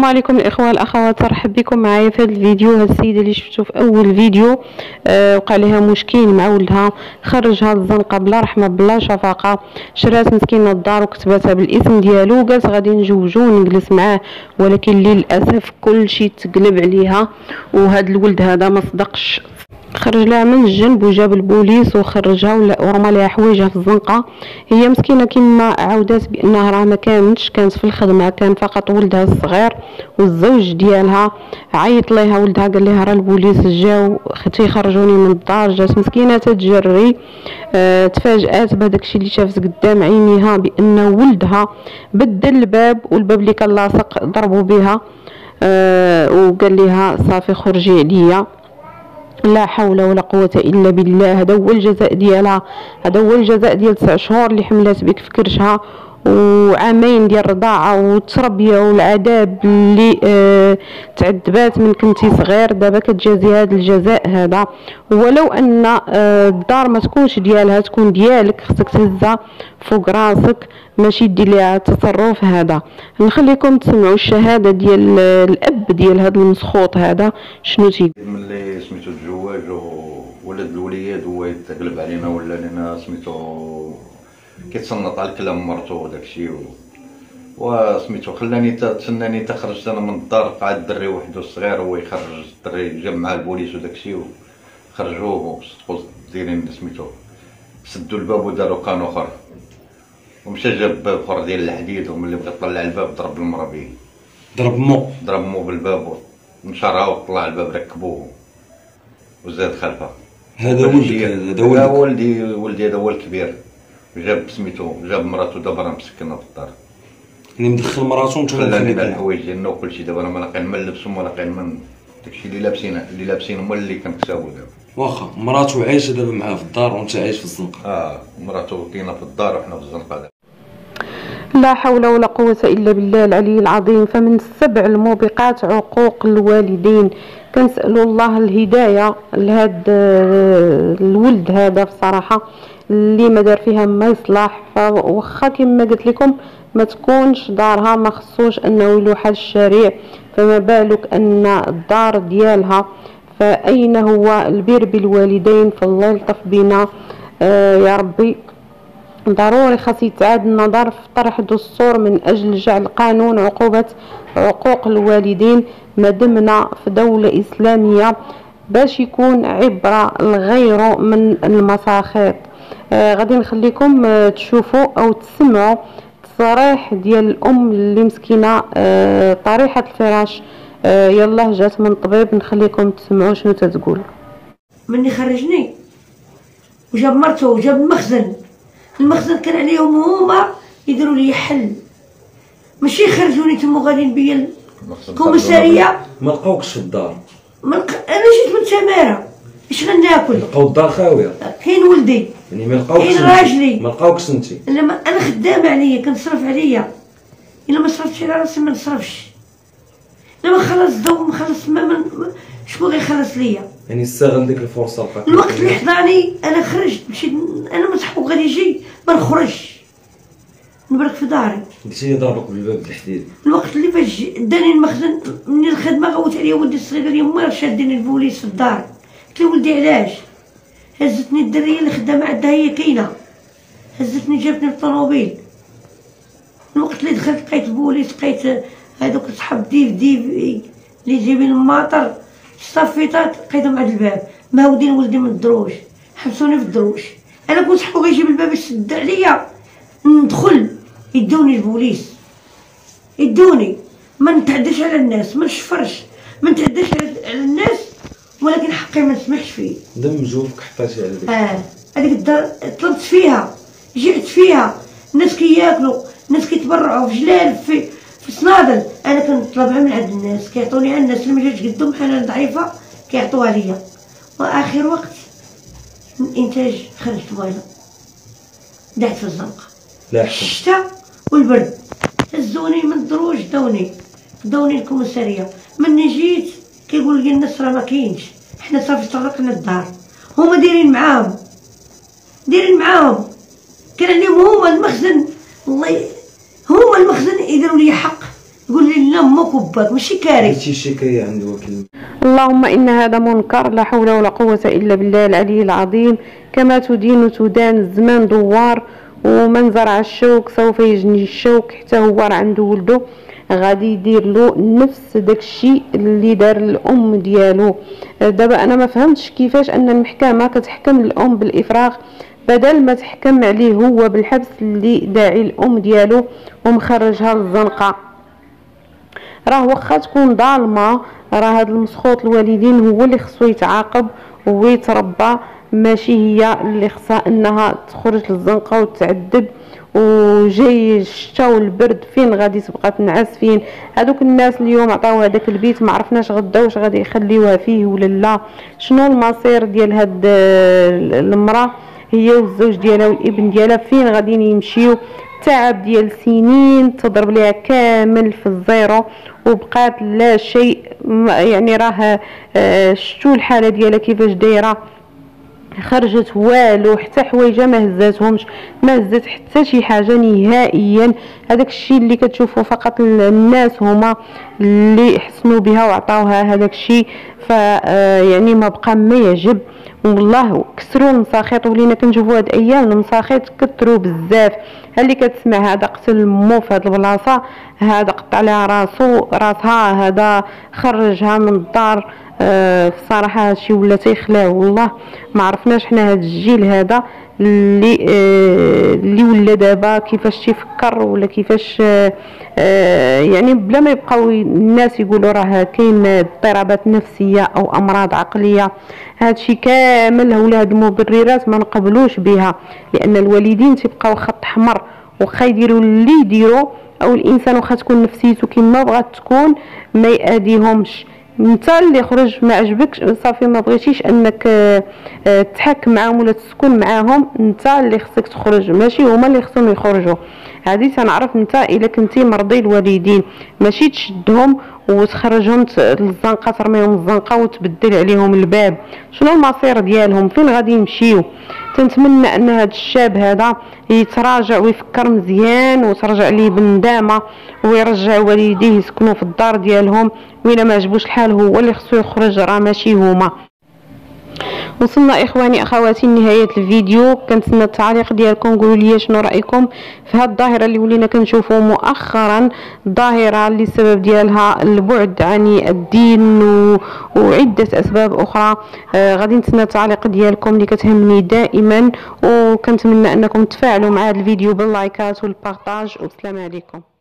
عليكم الاخوه الاخوات، مرحبا بكم معايا في هذا الفيديو. هاد السيده اللي شفتو في اول فيديو وقع لها مشكل مع ولدها، خرجها الزنقه بلا رحمه بلا شفقه، شرات مسكينه الدار وكتباتها بالاسم ديالو، قالت غادي نجوجو ونجلس معاه، ولكن للاسف كلشي تقلب عليها. وهذا الولد هذا ما صدقش، خرج لها من الجنب وجاب البوليس وخرجها ورمى لها حوايجها في الزنقه. هي مسكينه كما عاودات بانها راه ما كانت في الخدمه، كان فقط ولدها الصغير. والزوج ديالها عيط ليها ولدها، قال لها راه البوليس جاو اختي خرجوني من الدار. جات مسكينه تتجري، تفاجات بهذاك الشيء اللي شافت قدام عينيها، بان ولدها بدل الباب، والباب اللي كان لاصق ضربوا بها. وقال لها صافي خرجي عليا. لا حول ولا قوة إلا بالله. هذا هو الجزاء ديالها، هذا هو الجزاء ديال 9 شهور اللي حملات بك في كرشها، وعامين ديال الرضاعة والتربية والعذاب اللي تعذبات من كنتي صغير. دابا كتجازي هذا الجزاء هذا. ولو ان الدار ما تكونش ديالها، تكون ديالك، خصك تهزها فوق راسك، ماشي دير ليها التصرف هذا. نخليكم تسمعوا الشهاده ديال الاب ديال هذا المسخوط هذا شنو تي. ملي سميتو تزواج وولد الوليد هو يتقلب علينا، ولا لنا سميتو كيتصنت على كلام مرتو وداكشي وسميتو خلاني تسناني خرجت انا من الدار. قعد الدري وحده صغير هو يخرج الدري، جاب معاه البوليس وداكشي وخرجوه وصدقوا دايرين سميتو سدوا الباب وداروا كان اخر، ومشى جاب باب اخر ديال الحديد، وملي بغى يطلع الباب ضرب المرا به، ضرب مو بالباب ومشارها وطلع الباب ركبوه وزاد خلفه. هذا ولدي هذا هو الكبير. جاب سميتو جاب مراته دابا راه مسكنه في الدار، يعني مدخل مراته وانتم خلاني مع الحوايج ديالنا وكلشي. دابا راه ما لاقيين ما نلبسهم ولا لاقيين من داكشي اللي لابسين هما اللي كنكساو دابا. واخا مراته عايشه دابا معاه في الدار وانت عايش في الزنقه؟ مراته كاينه في الدار وحنا في الزنقه. لا حول ولا قوة إلا بالله العلي العظيم. فمن السبع الموبقات عقوق الوالدين. كنسألوا الله الهداية لهذا الولد هذا بصراحة، اللي ما دار فيها ما يصلح. فوخا كما قلت لكم ما تكونش دارها، ما خصوش انه يلوحها الشريع، فما بالك ان الدار ديالها. فأين هو البر بالوالدين؟ فالله يلطف بنا يا ربي. ضروري خاص يتعاد النظر في طرح دستور من اجل جعل قانون عقوبة عقوق الوالدين ما دمنا في دولة اسلامية، باش يكون عبرة لغيره من المساخيط. غادي نخليكم تشوفوا او تسمعوا تصريح ديال الام اللي مسكينه طريحة الفراش. يلا جات من طبيب، نخليكم تسمعوا شنو تتقول. مني خرجني وجاب مرته وجاب المخزن كان عليهم هما يديروا لي حل، ماشي يخرجوني تما غاديين بيا الكوميساريه. ما لقاوكش في الدار؟ انا جيت من تماره، اش غناكل؟ لقاو الدار خاويه. كاين ولدي يعني ما لقاوكش، كاين راجلي، ما لقاوكش انت؟ لا انا خدامه عليا، كنصرف عليا. الا ما صرفتش على راسي ما نصرفش. لا ما خلص الضو ما خلص ما شكون غيخلص ليا؟ يعني استغل ديك الفرصه لقاك الوقت اللي حضاني انا خرجت، مشيت انا مسحوق غادي يجي ما نخرجش، نبرك في داري. قلتي لي ضربك بالباب الحديد. الوقت اللي فاش داني المخزن من الخدمه، غوت عليا ولدي الصغير، قال لي امي شاديني البوليس في الدار. قلت له ولدي علاش؟ هزتني الدريه اللي خدامه عندها هي كاينه، هزتني جابتني بالطوموبيل. الوقت اللي دخلت لقيت البوليس، لقيت هذوك صحاب ديف اللي جايبين الماطر، الصفيطات لقيتهم عند الباب مهودين ولدي من الدروج، حبسوني في الدروج. انا كنت صحابو غيجيب الباب يسد عليا ندخل، يدوني البوليس، يدوني. ما نتعداش على الناس، ما نشفرش، ما نتعداش على الناس، ولكن حقي ما نسمحش فيه. دم جوفك حطيتي على ديك هذيك الدار طلبت فيها، جعت فيها، الناس كياكلوا، الناس كيتبرعوا في جلال، في صنادل. انا كنطلبها من عند الناس، كيعطوني الناس اللي ما جاتش قدهم بحال انا ضعيفه كيعطوها ليا. واخر وقت من الانتاج خرجت وانا دعت في الزنقه. الشتاء والبرد هزوني من الدروج، داوني الكوميساريه. مني جيت كيقول لي الناس راه ما كاينش، حنا صافي طرقنا الدار. هما دايرين معاهم كان عليهم هما المخزن. والله هما المخزن يديروا لي حق، يقول لي لا امك وباك ماشي كارثه. درتي شكايه عند وكيل. اللهم إن هذا منكر، لا حول ولا قوة إلا بالله العلي العظيم. كما تدين تدان، الزمان دوار، ومن زرع الشوك سوف يجني الشوك. حتى هو راه عنده ولده غادي يدير له نفس داكشي اللي دار الام ديالو. دابا انا ما فهمتش كيفاش ان المحكمه كتحكم الام بالافراغ بدل ما تحكم عليه هو بالحبس اللي داعي الام ديالو ومخرجها للزنقه. راه واخا تكون ظالمه، راه هاد المسخوط الوالدين هو اللي خصو يتعاقب ويتربى، ماشي هي اللي خصها انها تخرج للزنقه وتعذب. وجاي الشتا والبرد فين غادي تبقى تنعس؟ فين هذوك الناس اليوم عطاو هذاك البيت ما عرفناش غدا واش غادي يخليوها فيه ولا لا. شنو المصير ديال هاد المراه هي والزوج ديالها والابن ديالها؟ فين غادي يمشيو؟ تعب ديال سنين تضرب ليها كامل في الزيرو وبقات لا شيء. يعني راه شتو الحاله ديالها كيفاش دايره، خرجت والو، حتى حوايجها ما هزاتهمش، ما هزات حتى شي حاجه نهائيا. هذاك الشيء اللي كتشوفوا فقط الناس هما اللي حسنوا بها وعطاوها هذاك الشيء. ف يعني ما بقى ما يعجب. والله كسروا المساخيط، ولينا كنشوفوا هاد الايام المساخيط كثروا بزاف. اللي كتسمع هذا قتل مو في هاد البلاصه، هذا قطع لها راسها، هذا خرجها من الدار. بصراحه هادشي ولا تيخلع. والله ما عرفناش حنا هاد الجيل هذا اللي ولا دابا كيفاش تيفكر ولا كيفاش يعني بلا ما يبقاو الناس يقولوا راه كاين اضطرابات نفسيه او امراض عقليه. هادشي كامل ولا هاد المبررات ما نقبلوش بها، لان الوالدين تيبقاو خط احمر واخا يديروا اللي يديروا، او الانسان واخا تكون نفسيته كما بغات تكون ما يأذيهمش. انت اللي خرج ما عجبكش صافي ما بغيتيش انك تحكم معاهم ولا تسكن معاهم، انت اللي خصك تخرج ماشي هما اللي خصهم يخرجوا. هذه تنعرف انت الا كنتي مرضي الوالدين ماشي تشدهم وتخرجهم للزنقه، ترميهم الزنقه وتبدل عليهم الباب. شنو المصير ديالهم؟ فين غادي يمشيو؟ تنتمنى ان هذا الشاب هذا يتراجع ويفكر مزيان وترجع ليه بندامه ويرجع والديه يسكنوا في الدار ديالهم، وإلا ما عجبوش الحال هو اللي خصو يخرج، راه ماشي هما. وصلنا اخواني اخواتي لنهايه الفيديو. كنتسنى التعليق ديالكم، قولوا لي شنو رايكم في هذه الظاهره اللي ولينا كنشوفوا مؤخرا، ظاهره اللي السبب ديالها البعد عن الدين وعده اسباب اخرى. غادي نتسنى التعليق ديالكم اللي كتهمني دائما، وكنتمنى انكم تفاعلوا مع هذا الفيديو باللايكات والبارطاج. والسلام عليكم.